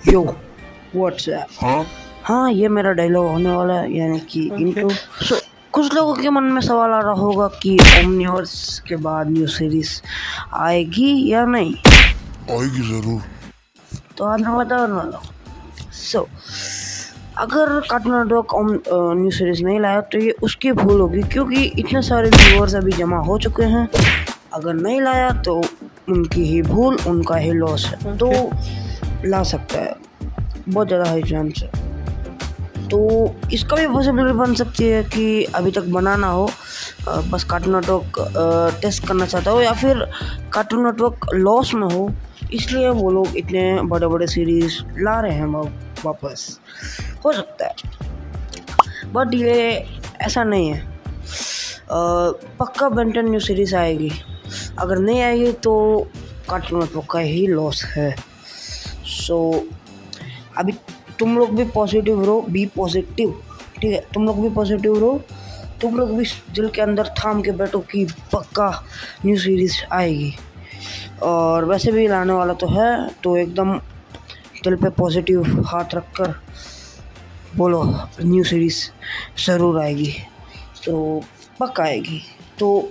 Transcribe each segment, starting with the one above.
यो WhatsApp. हाँ, ये मेरा डायलॉग होने वाला है, यानी कि इंट्रो। सो कुछ लोगों के मन में सवाल आ रहा होगा कि ओमनीवर्स के बाद न्यू सीरीज आएगी या नहीं। आएगी जरूर। तो आज मैं बताने वाला हूँ। सो अगर कार्टून नेटवर्क न्यू सीरीज नहीं लाया तो ये उसकी भूल होगी, क्योंकि इतने सारे व्यूअर्स अभी जमा हो चुके हैं। अगर नहीं लाया तो उनकी ही भूल, उनका ही लॉस है। तो ला सकता है, बहुत ज़्यादा हाई चांस है। तो इसका भी पॉसिबिलिटी बन सकती है कि अभी तक बना ना हो, बस कार्टून नेटवर्क टेस्ट करना चाहता हो, या फिर कार्टून नेटवर्क लॉस में हो, इसलिए वो लोग इतने बड़े बड़े सीरीज ला रहे हैं वापस। हो सकता है, बट ये ऐसा नहीं है। पक्का बेन 10 न्यू सीरीज आएगी। अगर नहीं आएगी तो कार्टून नेटवर्क का ही लॉस है। सो अभी तुम लोग भी पॉजिटिव रहो, बी पॉजिटिव, ठीक है। तुम लोग भी पॉजिटिव रहो, तुम लोग भी दिल के अंदर थाम के बैठो कि पक्का न्यू सीरीज आएगी। और वैसे भी लाने वाला तो है, तो एकदम दिल पे पॉजिटिव हाथ रखकर बोलो न्यू सीरीज ज़रूर आएगी, तो पक्का आएगी। तो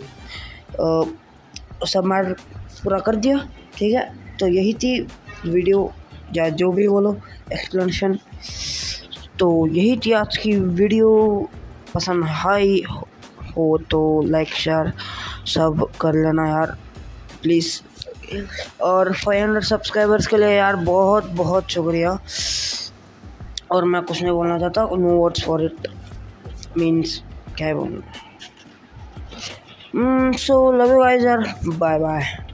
सब मैटर पूरा कर दिया, ठीक है। तो यही थी वीडियो, या जो भी बोलो एक्सप्लेनेशन। तो यही थी आज की वीडियो। पसंद आई हो तो लाइक शेयर सब कर लेना यार, प्लीज़। और 500 सब्सक्राइबर्स के लिए यार बहुत बहुत शुक्रिया। और मैं कुछ नहीं बोलना चाहता, no words for it, means क्या है बोलना। सो लव यू गाइस यार, बाय बाय।